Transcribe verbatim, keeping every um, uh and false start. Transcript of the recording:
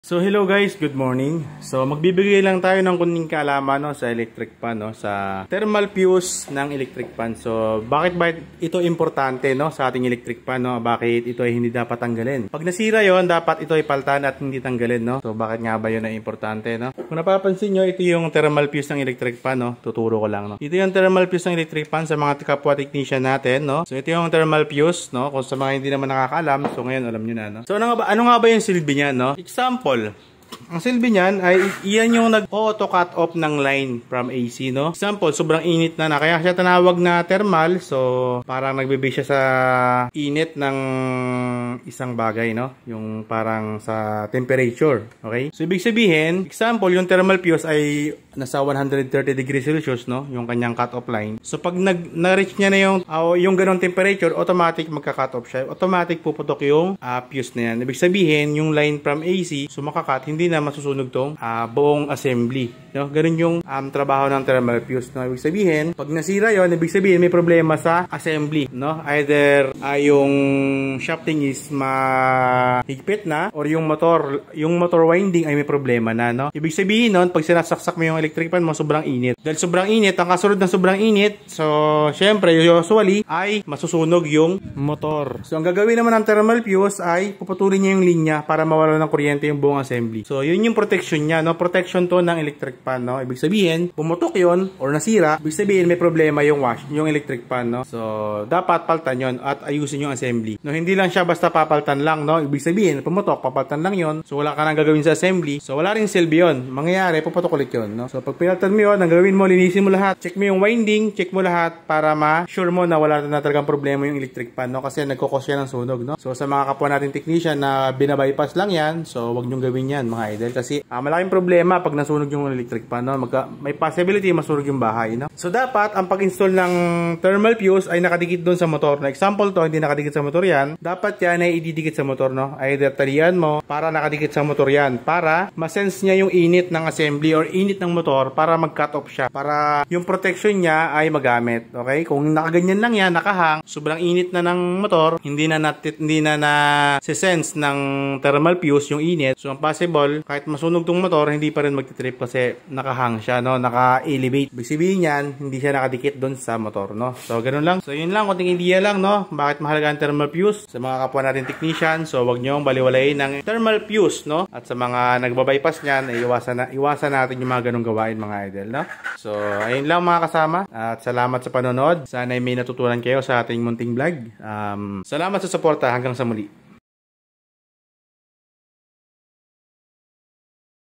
So hello guys, good morning. So magbibigay lang tayo ng kunting kaalaman no, sa electric fan, no, sa thermal fuse ng electric fan. So bakit ba ito importante no, sa ating electric fan? No? Bakit ito ay hindi dapat tanggalin? Pag nasira yon, dapat ito ay paltan at hindi tanggalin. No? So bakit nga ba yun ay importante? No? Kung napapansin nyo, ito yung thermal fuse ng electric fan. No? Tuturo ko lang. No? Ito yung thermal fuse ng electric fan sa mga kapwa technician natin. No? So ito yung thermal fuse. No? Kung sa mga hindi naman nakakaalam, so ngayon alam nyo na. No? So ano nga ba, ano nga ba yung silbi niya? No? Example. Ang silbi niyan ay iyan yung nag-auto cut off ng line from A C, no? Example, sobrang init na na. Kaya siya tinawag na thermal. So, parang nagbibigay siya sa init ng isang bagay, no? Yung parang sa temperature. Okay? So, ibig sabihin, example, yung thermal fuse ay nasa one hundred thirty degrees Celsius, no? Yung kanyang cut off line. So, pag na-reach niya na yung, uh, yung ganong temperature, automatic magka-cut off siya. Automatic puputok yung uh, fuse na yan. Ibig sabihin, yung line from A C, so makakat, hindi na masusunog tong uh, buong assembly, no? Ganun yung um, trabaho ng thermal fuse, no? Ibig sabihin, pag nasira yon, ibig sabihin may problema sa assembly, no? Either uh, yung shafting is mahigpit na or yung motor, yung motor winding ay may problema na, no? Ibig sabihin nun, pag sinasaksak mo yung electric fan mo, sobrang init. Dahil sobrang init, ang kasunod ng sobrang init, so syempre, usually ay masusunog yung motor. So ang gagawin naman ng thermal fuse ay puputulin niya yung linya para mawala ng kuryente yung buong assembly. So yun yung protection niya, no? Protection to ng electric fan, no? Ibig sabihin, pumutok yun or nasira, ibig sabihin may problema yung wash, yung electric fan, no? So dapat paltan yun at ayusin yung assembly. No, hindi lang siya basta papaltan lang, no? Ibig sabihin, pumutok, papaltan lang yun. So wala ka nang gagawin sa assembly. So wala ring silbi yun. Mangyayari, puputok ulit yun, no? So pag pinaltan mo yun, ang gagawin mo, linisin mo lahat. Check mo yung winding, check mo lahat para ma-sure mo na wala na talagang problema yung electric fan, no? Kasi nagkukos yan ng sunog, no? So sa mga kapwa natin technician na binabypass lang yan, so wag nyong gawin yan, mga idol. Kasi uh, malaking problema pag nasunog yung electric fan, no? Magka, may possibility masunog yung bahay, no? So dapat ang pag-install ng thermal fuse ay nakadikit doon sa motor. Na example to, hindi nakadikit sa motor yan. Dapat yan ay ididikit sa motor, no? Either talian mo para nakadikit sa motor yan para masense niya yung init ng assembly or init ng motor para mag-cut off siya. Para yung protection niya ay magamit. Okay? Kung nakaganyan lang yan, nakahang, sobrang init na ng motor, hindi na natit, hindi na na sense ng thermal fuse yung init. So ang possible, kahit masunog tong motor, hindi pa rin magtitrip kasi nakahang siya, no? Naka-elevate. Ibig sabihin yan, hindi siya nakadikit doon sa motor, no? So ganun lang. So yun lang, konting idea lang, no? Bakit mahalaga ang thermal fuse sa mga kapwa natin technician. So wag niyo baliwalayin ng thermal fuse, no? At sa mga nagbabypass niyan, ay iwasan na iwasan natin yung mga ganung gawain, mga idol, no? So ayun lang mga kasama. At salamat sa panonood. Sana may natutunan kayo sa ating munting vlog. Um, salamat sa suporta. Hanggang sa muli.